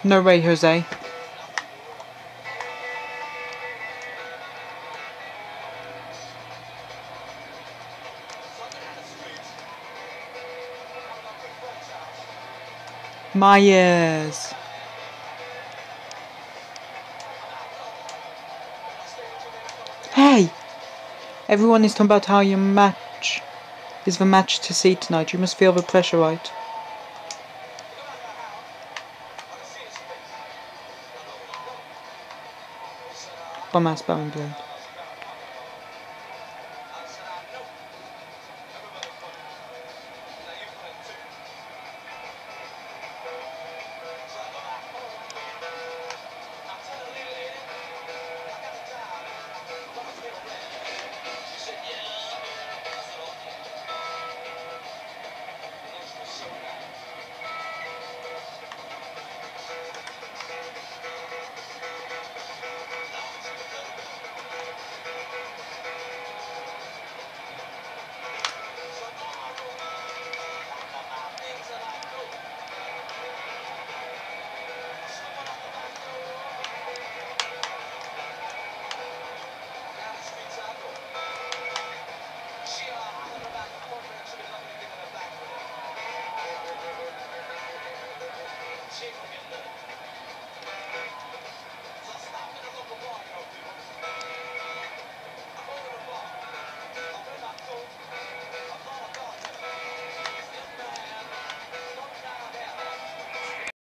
No way, Jose. Myers. Hey! Everyone is talking about how your match is the match to see tonight. You must feel the pressure, right? Bum ass Baron Blade.